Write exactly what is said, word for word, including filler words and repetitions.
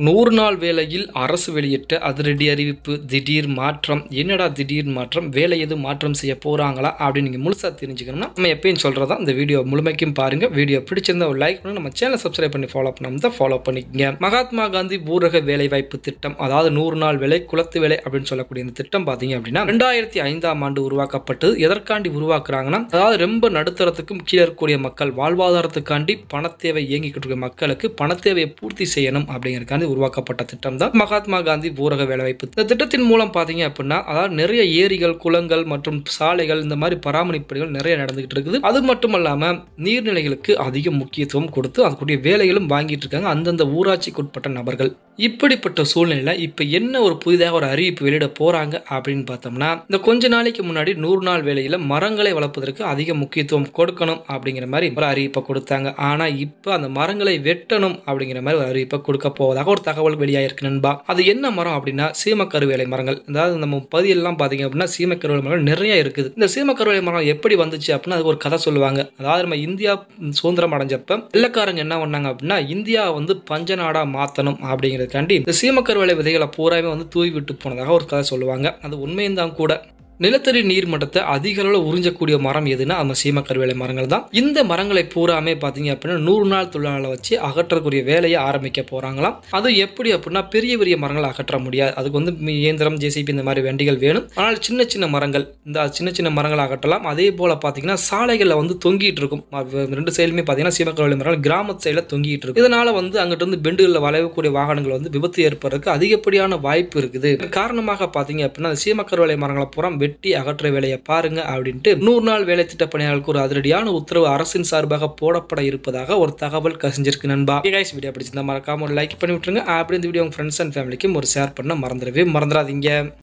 நூறு நாள் வேலையில் அரசு வெளியிட்ட அதிரடி அறிவிப்பு. திடீர் மாற்றம். என்னடா திடீர் மாற்றம்? வேலை எதுவும் மாற்றம் செய்ய போறாங்களா அப்படின்னு நீங்க முழுசா தெரிஞ்சுக்கணும்னா நம்ம எப்பயும் சொல்றதா இந்த வீடியோ முழுமைக்கும் பாருங்க. வீடியோ பிடிச்சிருந்தா ஒரு லைக் பண்ணி நம்ம சேனலை சப்ஸ்கிரைப் பண்ணி ஃபாலோ பண்ணாம ஃபாலோ பண்ணிக்கங்க. மகாத்மா காந்தி ஊரக வேலைவாய்ப்பு திட்டம், அதாவது நூறு நாள் வேலை குலத்து வேலை அப்படின்னு சொல்லக்கூடிய இந்த திட்டம் பாத்தீங்க அப்படின்னா ரெண்டாயிரத்தி ஐந்தாம் ஆண்டு உருவாக்கப்பட்டு எதற்காண்டி உருவாக்குறாங்கன்னா, அதாவது ரொம்ப நடுத்தரத்துக்கும் கீழே இருக்கக்கூடிய மக்கள் வாழ்வாதாரத்துக்காண்டி பணத்தேவை இயங்கிக்கிட்டு இருக்க மக்களுக்கு பணத்தேவையை பூர்த்தி செய்யணும் அப்படிங்கிறதுக்காண்டி உருவாக்கப்பட்ட திட்டம் தான் மகாத்மா காந்தி ஊரக வேலைவாய்ப்பு. இந்த திட்டத்தின் மூலம் பாத்தீங்க அப்படின்னா, அதாவது நிறைய ஏரிகள், குளங்கள் மற்றும் சாலைகள் இந்த மாதிரி பராமரிப்பு பணிகள் நிறைய நடந்துகிட்டு இருக்குது. அது மட்டும் இல்லாம நீர்நிலைகளுக்கு அதிக முக்கியத்துவம் கொடுத்து அதுக்குரிய வேலைகளும் வாங்கிட்டு இருக்காங்க அந்தந்த ஊராட்சிக்கு உட்பட்ட நபர்கள். இப்படிப்பட்ட சூழ்நிலையில இப்ப என்ன ஒரு புதிதாக ஒரு அறிவிப்பு வெளியிட போறாங்க அப்படின்னு பார்த்தோம்னா, இந்த கொஞ்ச நாளைக்கு முன்னாடி நூறு நாள் வேலையில மரங்களை வளர்ப்பதற்கு அதிக முக்கியத்துவம் கொடுக்கணும் அப்படிங்கிற மாதிரி ஒரு அறிவிப்பை கொடுத்தாங்க. ஆனா இப்ப அந்த மரங்களை வெட்டணும் அப்படிங்கிற மாதிரி ஒரு அறிவிப்பை கொடுக்க போவதாக ஒரு தகவல் வெளியாயிருக்கு நண்பா. அது என்ன மரம் அப்படின்னா சீமக்கருவேலை மரங்கள். அதாவது நம்ம பகுதியெல்லாம் பாத்தீங்க அப்படின்னா சீமக்கருவேலை மரங்கள் நிறைய இருக்குது. இந்த சீமக்கருவேலை மரம் எப்படி வந்துச்சு அப்படின்னா அதுக்கு ஒரு கதை சொல்லுவாங்க. அதாவது நம்ம இந்தியா சுதந்திரம் அடைஞ்சப்ப வெள்ளக்காரங்க என்ன பண்ணாங்க அப்படின்னா இந்தியா வந்து பஞ்ச நாடா மாத்தணும் அப்படிங்கிறதுக்காண்டி இந்த சீமக்கருவேலை விதைகளை பூராமே வந்து தூவி விட்டு போனதாக ஒரு கதை சொல்லுவாங்க. அது உண்மையும் தான் கூட. நிலத்தடி நீர் மட்டத்தை அதிக அளவில் உறிஞ்சக்கூடிய மரம் எதுனா அந்த சீமக்கருவேலை மரங்கள் தான். இந்த மரங்களை பூராமே பார்த்தீங்க அப்படின்னா நூறு நாள் தொழிலாளர்களை வச்சு அகற்றக்கூடிய வேலையை ஆரம்பிக்க போறாங்களாம். அது எப்படி அப்படின்னா பெரிய பெரிய மரங்களை அகற்ற முடியாது. அதுக்கு வந்து இயந்திரம், ஜேசிபி இந்த மாதிரி வண்டிகள் வேணும். ஆனால் சின்ன சின்ன மரங்கள், இந்த சின்ன சின்ன மரங்களை அகற்றலாம். அதே போல பார்த்தீங்கன்னா சாலைகளில் வந்து தொங்கிட்டு இருக்கும். ரெண்டு சைடுமே பார்த்தீங்கன்னா சீமக்கருவேலை மரங்கள் கிராமத்து சைடில் தொங்கிட்டு இருக்கும். இதனால வந்து அங்கிட்ட இருந்து பெண்டுகளில் வளையக்கூடிய வாகனங்கள் வந்து விபத்து ஏற்படுறதுக்கு அதிகப்படியான வாய்ப்பு இருக்குது. காரணமாக பார்த்தீங்க அப்படின்னா சீமக்கருவேலை மரங்களை பூரா வெட்டி அகற்ற வேலையை பாருங்க அப்படின்ட்டு நூறு நாள் வேலை திட்ட பணியாளருக்கு ஒரு அதிரடியான உத்தரவு அரசின் சார்பாக போடப்பட இருப்பதாக ஒரு தகவல் கசிஞ்சிருக்கு நண்பா. வீடியோ பிடிச்சிருந்தா மறக்காம ஒரு லைக் பண்ணி விட்டுருங்க. அப்படி இந்த வீடியோ உங்க ஃப்ரெண்ட்ஸ் அண்ட் ஃபேமிலிக்கும் ஒரு ஷேர் பண்ண மறந்துடவே மறந்துடாதீங்க.